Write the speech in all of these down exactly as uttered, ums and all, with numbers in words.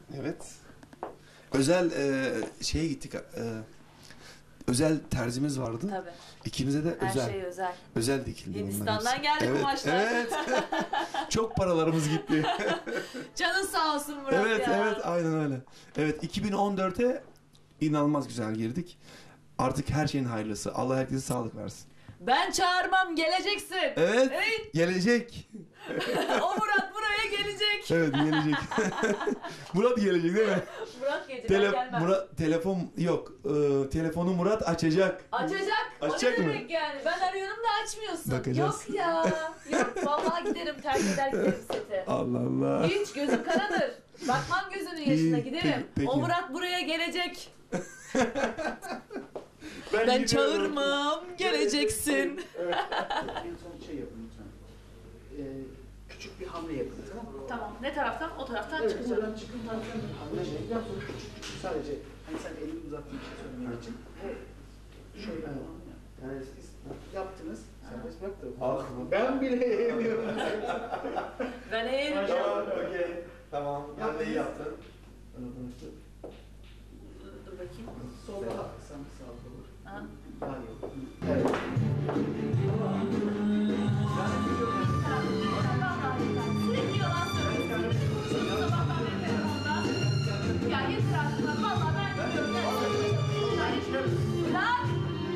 Evet. Özel e, şeye gittik. E, özel terzimiz vardı. Tabii. İkimize de Her özel. şey özel. Özel dikildi. Hindistan'dan geldi evet, kumaşlar. Evet. Çok paralarımız gitti. Canın sağ olsun Murat evet, ya. evet, aynen öyle. Evet, iki bin on dört'e inanılmaz güzel girdik. Artık her şeyin hayırlısı. Allah herkese sağlık versin. Ben çağırmam, geleceksin. Evet. Evet. Gelecek. O Murat buraya gelecek. Evet, gelecek. Murat gelecek değil mi? Murat gelecek. Tele ben gelmem. Murat telefon yok. Ee, telefonu Murat açacak. Açacak. Açacak o ne mı? demek yani? Ben arıyorum da açmıyorsun. Bakacağız. Yok ya. Yok vallahi giderim, terk eder giderim sete. Allah Allah. Hiç gözüm karadır. Bakmam gözünün yaşına, İyi, giderim. peki, peki. O Murat buraya gelecek. Ben, Ben gidiyorum. çağırmam, geleceksin. Evet. En son şey yapın lütfen. Ee, küçük bir hamle yapın, tamam mı? Tamam. Ne taraftan? O taraftan Evet, çıkacağım. buradan çıkın, taraftan bir hamle yapın. Daha sonra küçük küçük sadece hani sen elini uzattığın için söylemek için. Ve şöyle yani siz yaptınız, serbest bıraktı. Ah. Ben bile yemiyorum. Ben eğileceğim. okey. Tamam. Ben de iyi yaptın. Dur bakayım. Solda sanki sağlık olur. Aha. Daha iyi olur. Evet. Sürekli yalan söylüyorsun. Sabahtan beri telefonda. Ya yeter artık. Valla ben gidiyorum. Bırak.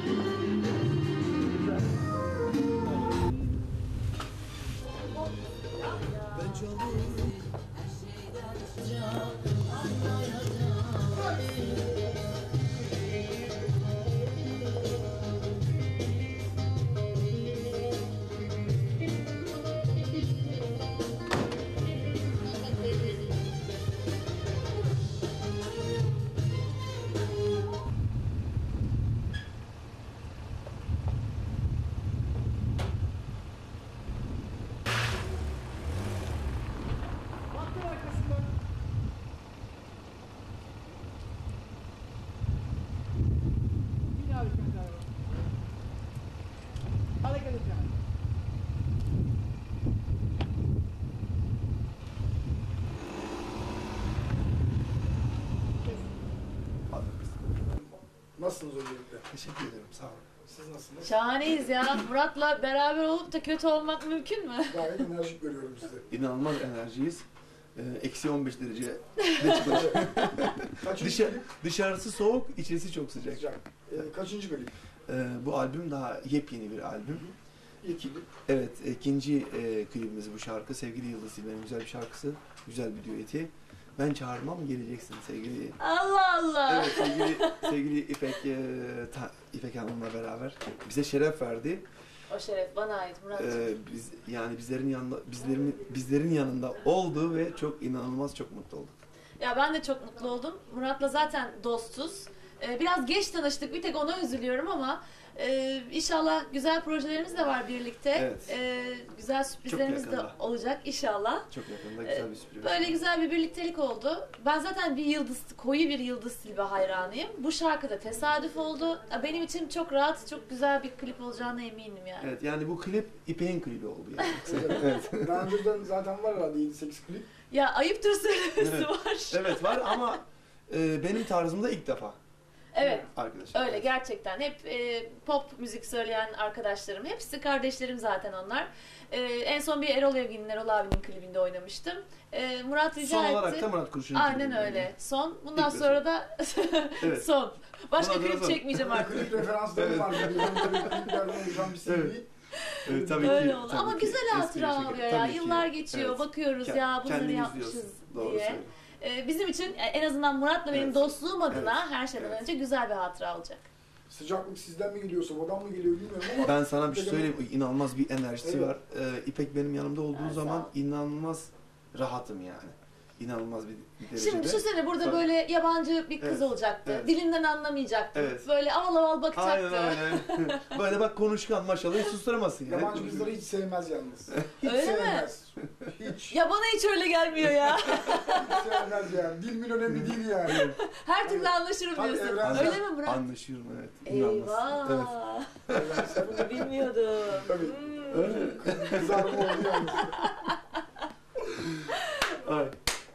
Nasılsınız öncelikle? Teşekkür ederim. Sağ olun. Siz nasılsınız? Şahaneyiz ya. Murat'la beraber olup da kötü olmak mümkün mü? Gayet enerjik görüyorum sizi. İnanılmaz enerjiyiz. Ee, Eksi on beş derece ne çıkmış? Kaçıncı Dışarı, klip? dışarısı soğuk, içerisi çok sıcak. Sıcak. Ee, kaçıncı klip? Ee, bu albüm daha yepyeni bir albüm. İlk klip. Evet, ikinci e, klibimiz bu şarkı. Sevgili Yıldız Tilbe'nin güzel bir şarkısı. Güzel bir düeti. Ben çağırmam, geleceksin sevgili. Allah Allah. Evet, sevgili, sevgili İpek, e, ta, İpek Hanım'la beraber bize şeref verdi. O şeref bana ait Murat'cığım. Ee, biz yani bizlerin yanında bizlerin bizlerin yanında oldu ve çok inanılmaz çok mutlu olduk. Ya ben de çok mutlu oldum. Murat'la zaten dostuz. Ee, biraz geç tanıştık. Bir tek ona üzülüyorum ama e, inşallah güzel projelerimiz de var birlikte. Evet. Ee, güzel sürprizlerimiz de yakında. olacak inşallah. Çok yakında güzel bir sürpriz. Böyle güzel bir birliktelik oldu. Ben zaten bir Yıldız, koyu bir Yıldız Tilbe hayranıyım. Bu şarkı da tesadüf oldu. Benim için çok rahat, çok güzel bir klip olacağına eminim yani. Evet, yani bu klip İpek'in klibi oldu yani. Evet. Daha önceden zaten var herhalde yedi sekiz klip. Ya ayıptır söylemesi Evet. var. Evet var ama e, benim tarzımda ilk defa. Evet. Arkadaşlar. Öyle gerçekten. Hep e, pop müzik söyleyen arkadaşlarım. Hepsi kardeşlerim zaten onlar. E, en son bir Erol Evgin'in, Erol abinin klibinde oynamıştım. E, Murat rica Son etti. olarak da Murat Kurşun'un Aynen klibinde öyle. oynadım. Son. Bundan İlk sonra da Evet. son. Başka Bundan sonra klip son. çekmeyeceğim artık. Klip referansları Evet. var. Yani kliplerden oluşan bir C V. Evet. Evet, tabii Öyle ki, oldu. tabii Ama ki. güzel Eski hatıra bir şekilde. oluyor ya. Tabii ki. Yıllar geçiyor. Evet. Bakıyoruz Ke- ya bunları kendini yapmışız izliyorsun. Doğru diye. söylüyorsun. E, bizim için en azından Murat'la benim Evet. dostluğum adına her şeyden Evet. önce güzel bir hatıra olacak. Sıcaklık sizden mi geliyor, sobadan mı geliyor bilmiyorum ama Ben sana bir şey söyleyeyim, inanılmaz bir enerjisi Evet. var. Ee, İpek benim yanımda olduğu Ha, zaman sağ ol. inanılmaz rahatım yani. İnanılmaz bir, bir derecede. Şimdi düşünsene burada Tabii. böyle yabancı bir kız Evet. olacaktı. Evet. Dilinden anlamayacaktı. Evet. Böyle aval aval bakacaktı. Aynen öyle. Böyle bak konuşkan maşallah hiç susturamazsın ya. yabancı kızları hiç sevmez yalnız. Hiç Öyle mi? sevmez. Hiç. Ya bana hiç öyle gelmiyor ya. Hiç sevmez yani. Dil mil önemli değil yani. Her türlü anlaşırım Hadi diyorsun. evrensel. Öyle mi Murat? Anlaşıyorum evet. İnanılmaz. Eyvah. Evet. Bunu bilmiyordum. Tabii. Hmm. Öyle. Kızarma oldu yalnız. Ay.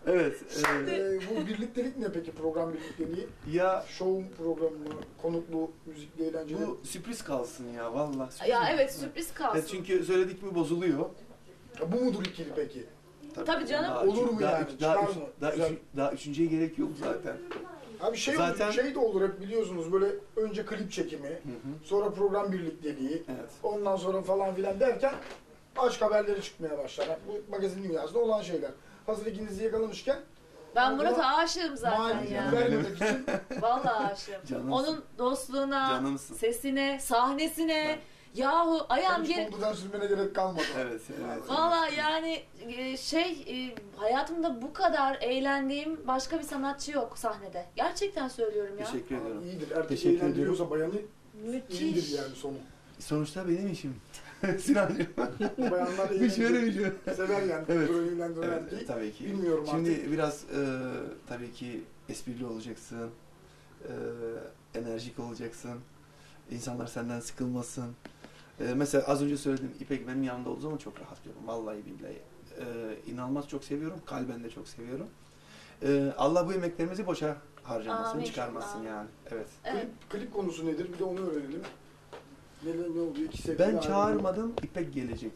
Evet. e, Ee, bu birliktelik ne peki, program birlikteliği? ya Show programı mı, konuklu, müzikli, eğlenceli? bu sürpriz kalsın ya vallahi. sürpriz Ya mi? evet, sürpriz kalsın. Evet, çünkü söyledik mi bozuluyor. Ya bu mudur ikili peki? Tabii canım. Daha Olur üç- mu daha yani? üç- Daha, Çıkar üç- mı? daha, Güzel. üç- daha üçüncüye gerek yok zaten. Abi şey Zaten- olur, şey de olur hep biliyorsunuz, böyle önce klip çekimi, Hı hı. sonra program birlikteliği, Evet. ondan sonra falan filan derken aşk haberleri çıkmaya başlar. Yani bu magazin dünyasında olan şeyler. Hazır ikinizi yakalamışken Ben Murat'a aşığım zaten maliyeti ya. vermemek için Vallahi aşığım. Canımsın. Onun dostluğuna, Canımsın. sesine, sahnesine, yahu ayağım hiç geri... komutan sürmene gerek kalmadı. Evet, evet. Valla yani e, şey e, hayatımda bu kadar eğlendiğim başka bir sanatçı yok sahnede. Gerçekten söylüyorum ya. Teşekkür ediyorum. İyidir. Erkek Teşekkür eğlendiriyorsa bayanı Müthiş. iyidir yani sonu. Sonuçta benim işim. Sinancığım. Bayanlar Bir şöyle bir eğlendirir. şey. Sever yani. Evet. Böyle eğlendiren Evet, erkeği. tabii ki. Bilmiyorum Şimdi artık. biraz e, tabii ki esprili olacaksın. E, enerjik olacaksın. İnsanlar senden sıkılmasın. E, mesela az önce söyledim, İpek benim yanımda olduğu zaman çok rahatlıyorum. Vallahi billahi. E, inanılmaz çok seviyorum. Kalben de çok seviyorum. E, Allah bu emeklerimizi boşa harcamasın, Amin. çıkarmasın Amin. yani. Evet. Evet. Klip, klip konusu nedir? Bir de onu öğrenelim. Ne, ne oluyor? İki sevgili Ben ayrılıyor. çağırmadım, İpek gelecek.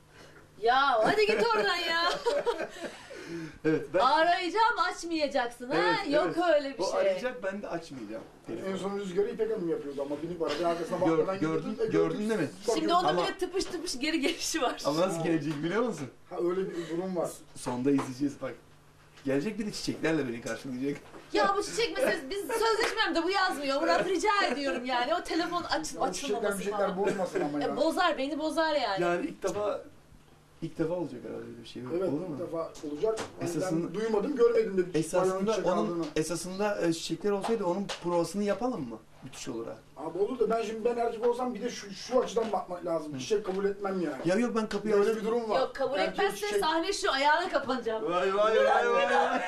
Ya hadi git oradan ya. Evet. Ben, Arayacağım, açmayacaksın ha. Evet, Yok evet. öyle bir o şey. arayacak, ben de açmayacağım. En son rüzgarı İpek Hanım yapıyordu ama binip arada arkasına Gör- bakmadan gördün- gidiyordu. E, gördün gördük. değil mi? Bakın. Şimdi onun Ama- bile tıpış tıpış geri gelişi var. Ama nasıl Ha. gelecek biliyor musun? Ha öyle bir durum var. Sonda izleyeceğiz bak. Gelecek, bir de çiçeklerle beni karşılayacak. Ya bu çiçek meselesi, biz sözleşmemde bu yazmıyor. Murat rica ediyorum yani. O telefon açın, O çiçekler bir açılmaması şeyler falan. bozmasın ama ya. E, bozar, beni bozar yani. Yani ilk defa ilk defa olacak herhalde öyle bir şey. Evet, Olur ilk mu? defa olacak. Yani Esasında- ben duymadım, görmedim de. Esasında çiçek onun aldığını. esasında e, çiçekler olsaydı onun provasını yapalım mı? Müthiş olur ha. Abi olur da ben şimdi ben erkek olsam bir de şu, şu açıdan bakmak lazım. Hı. Çiçek kabul etmem yani. Ya yok, ben kapıyı Böyle açtım. bir durum var. Yok kabul Erkeğe etmezse çiçek- sahne şu, ayağına kapanacağım. Vay vay vay vay vay.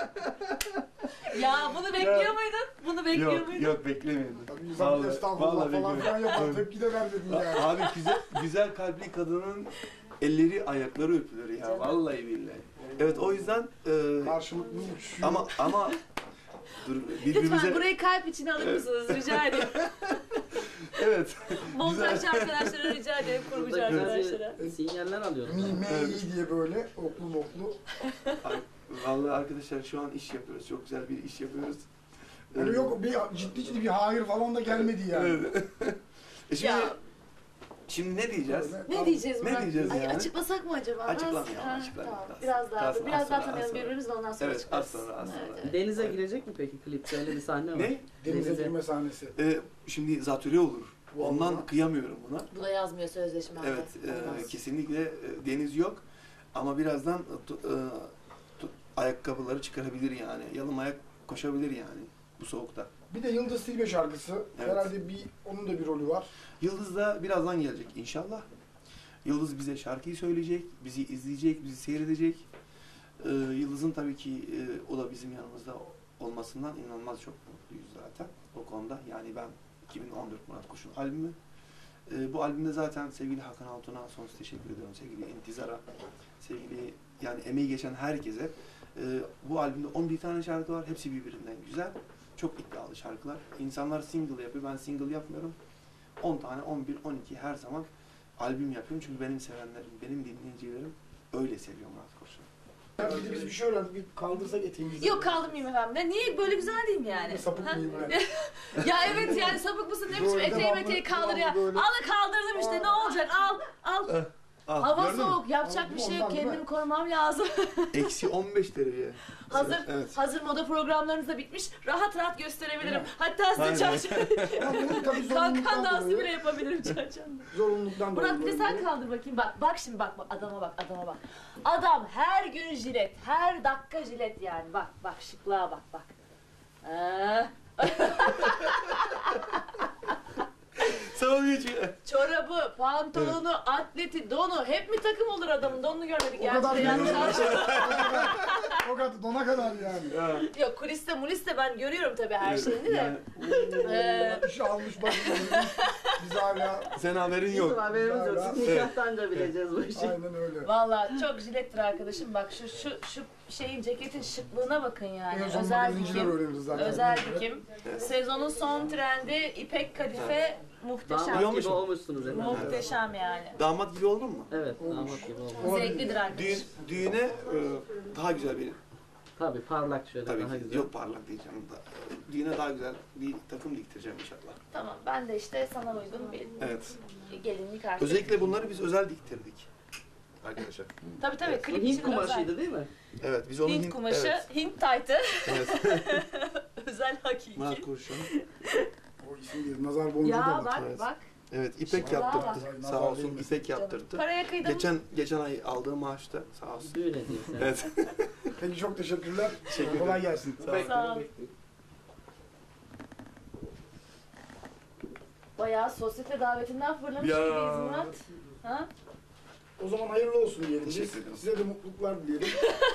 Ya bunu bekliyor muydun? Bunu bekliyor Yok muydun? yok, beklemiyordum. Tabii insan bir Vallahi- estağfurullah vallahi falan filan yapar. bekliyorum. Tepki de ver dedim yani. Abi güzel güzel kalpli kadının elleri ayakları öpülür ya. Canım. Vallahi billahi. Evet, o yüzden e, Karşılıklı uçuşuyor. ama ama dur Lütfen birbirimize burayı kalp içine alır mısınız? Rica ediyorum. evet. Montajcı arkadaşlara rica ediyorum, kurgucu Burada arkadaşlara. gizli sinyaller alıyorum. Mi, me, Evet. iyi diye böyle oklu moklu. Ay, vallahi arkadaşlar şu an iş yapıyoruz. Çok güzel bir iş yapıyoruz. Öyle Ee, yok bir ciddi ciddi bir hayır falan da gelmedi yani. Evet. E şimdi, Ya şimdi ne diyeceğiz? Böyle- ne diyeceğiz Ne Murat? diyeceğiz Ay, yani? açıklasak mı acaba? Açıklamayalım, Ha, açıklamayalım. tamam. Az- Biraz daha, az- dur, biraz az daha sonra, az tanıyalım sonra. birbirimizi de ondan sonra Evet, çıkarız. az sonra, az Evet, sonra. evet. Denize girecek mi peki klipte? Öyle bir sahne var. Ne? Denize Denize. girme sahnesi. Ee, şimdi zatürre olur. Vallahi. Ondan kıyamıyorum buna. Bu da yazmıyor sözleşmemde. Evet, e, Olmaz. kesinlikle e, deniz yok. Ama birazdan e, tu- e, tu- ayakkabıları çıkarabilir yani. Yalın ayak koşabilir yani bu soğukta. Bir de Yıldız Tilbe şarkısı. Evet. Herhalde bir onun da bir rolü var. Yıldız da birazdan gelecek inşallah. Yıldız bize şarkıyı söyleyecek, bizi izleyecek, bizi seyredecek. Ee, Yıldız'ın tabii ki e, o da bizim yanımızda olmasından inanılmaz çok mutluyuz zaten o konuda. Yani ben iki bin on dört Murat Kuş'un albümü. Ee, bu albümde zaten sevgili Hakan Altun'a sonsuz teşekkür ediyorum. Sevgili İntizar'a, sevgili yani emeği geçen herkese. Ee, bu albümde on bir tane şarkı var. Hepsi birbirinden güzel. Çok iddialı şarkılar. İnsanlar single yapıyor. Ben single yapmıyorum. on tane, on bir, on iki her zaman albüm yapıyorum. Çünkü benim sevenlerim, benim dinleyicilerim öyle seviyor Murat Kurşun. Yani bir de biz bir şey öğrendik. Bir kaldırsak eteğimizi. Yok kaldırmayayım efendim. Ya niye böyle güzel değil mi yani? Sapık Ha? mıyım ben? Ya evet yani sapık mısın ne biçim Böyle eteği devamlı- meteği kaldır ya. devamlı böyle. Al da kaldırdım işte ne olacak al al. Ah, Hava gördün mü? soğuk yapacak Ama bir şey ondan yok değil mi? kendimi korumam lazım. Eksi on beş derece. Hazır Evet. hazır moda programlarınız da bitmiş. Rahat rahat gösterebilirim. Evet. Hatta size Aynen. çarşamba Ama bunun tabii kalkan zorunluluktan dansı bile dolayı. yapabilirim çarşamba. Zorunluluktan dolayı. Murat bir de böyle sen bir- kaldır bakayım. Bak bak şimdi bak, bak adama bak adama bak. Adam her gün jilet, her dakika jilet yani. Bak bak şıklığa bak bak. Ee, Sana bir hiç... çorabı, pantolonu, atleti, donu hep mi takım olur adamın? Donunu görmedik O kadar gerçi. Yani biliyorsun. çarşamba- O kadar, dona kadar yani. Ya, Yok kuliste muliste ben görüyorum tabii her evet, şeyini de. yani Ee, İş almış başını. Biz hala sen haberin Bizim yok. haberimiz yok. Hala- Biz nikahtan da bileceğiz bu işi. aynen öyle. Vallahi çok jilettir arkadaşım. Bak şu şu şu şeyin ceketin şıklığına bakın yani. En son Özel magazinciler dikim. öğreniriz zaten. Özel dikim. Sezonun son trendi ipek kadife muhteşem. Damat Uyuyor gibi musun? olmuşsunuz efendim. Muhteşem yani. Damat gibi oldun mu? Evet, damat gibi olmuş. Zevklidir arkadaş. Düğün, düğüne e, daha güzel bir, Tabii parlak şöyle tabii daha ki, güzel. yok parlak diyeceğim da, düğüne daha güzel bir takım diktireceğim inşallah. Tamam ben de işte sana uygun bir Evet. gelinlik artık. Özellikle bunları biz özel diktirdik. Arkadaşlar. Tabii tabii Evet. klip Hint için özel. kumaşıydı değil mi? Evet biz onu Hint kumaşı, Evet. Hint taytı. Evet. Özel hakiki. Murat kurşun. O isim değil, nazar boncuğu da Ya var. bak Evet. bak. Evet ipek Şıklığa yaptırdı. bak. Sağ olsun ipek yaptırdı. Paraya kıydım. Geçen geçen ay aldığım maaşta sağ olsun. Düğün hediyesi. Evet. Peki çok teşekkürler. Teşekkür Kolay ederim. gelsin. Sağ olun. Sağ ol. Bayağı sosyete davetinden fırlamış Ya. gibiyiz Murat. Ha? O zaman hayırlı olsun diyelim biz. Teşekkür ederim. Size de mutluluklar dileyelim.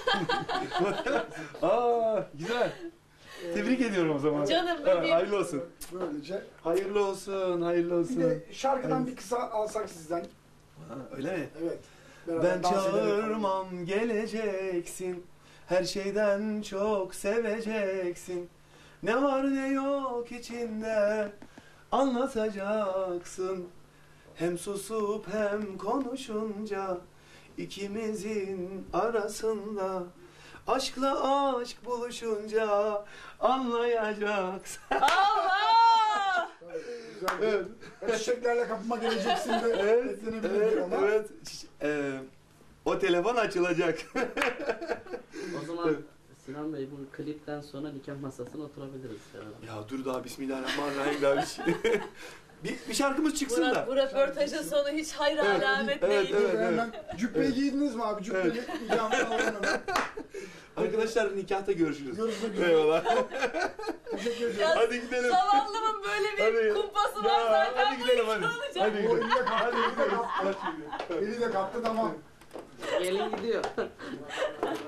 Aa güzel. Tebrik ediyorum o zaman. Canım Ha, bebeğim. hayırlı olsun. Böylece. Hayırlı olsun, hayırlı Bir olsun. de şarkıdan bir kısa alsak sizden. Ha, öyle mi? Evet. Beraber Ben dans ederek alalım. çağırmam geleceksin, her şeyden çok seveceksin. Ne var ne yok içinde anlatacaksın. Hem susup hem konuşunca ikimizin arasında aşkla aşk buluşunca anlayacaksın. Allah! Güzel. Evet. Ve çiçeklerle kapıma geleceksin de Evet, eklenebilir evet, ona. evet. Ee, o telefon açılacak. O zaman Sinan Bey bu klipten sonra nikah masasına oturabiliriz herhalde. Ya dur daha bismillahirrahmanirrahim daha bir şey. bir, bir şarkımız çıksın Murat da. bu röportajın sonu hiç hayır Evet, alamet evet, değil. evet. Hemen cübbeyi giydiniz mi abi? Cübbeyi nikahımı alalım hemen. Arkadaşlar nikahta görüşürüz. Görüşmek üzere. Eyvallah. Teşekkür ederim. Ya, Hadi gidelim. Zavallımın böyle bir Hadi. kumpası Ya, var zaten. hadi gidelim hadi. alacağım. Hadi O gidelim. eli de kaptı, Hadi eli de gidelim. kaptı. Hadi gidelim. Eli de kaptı, tamam. Gelin gidiyor.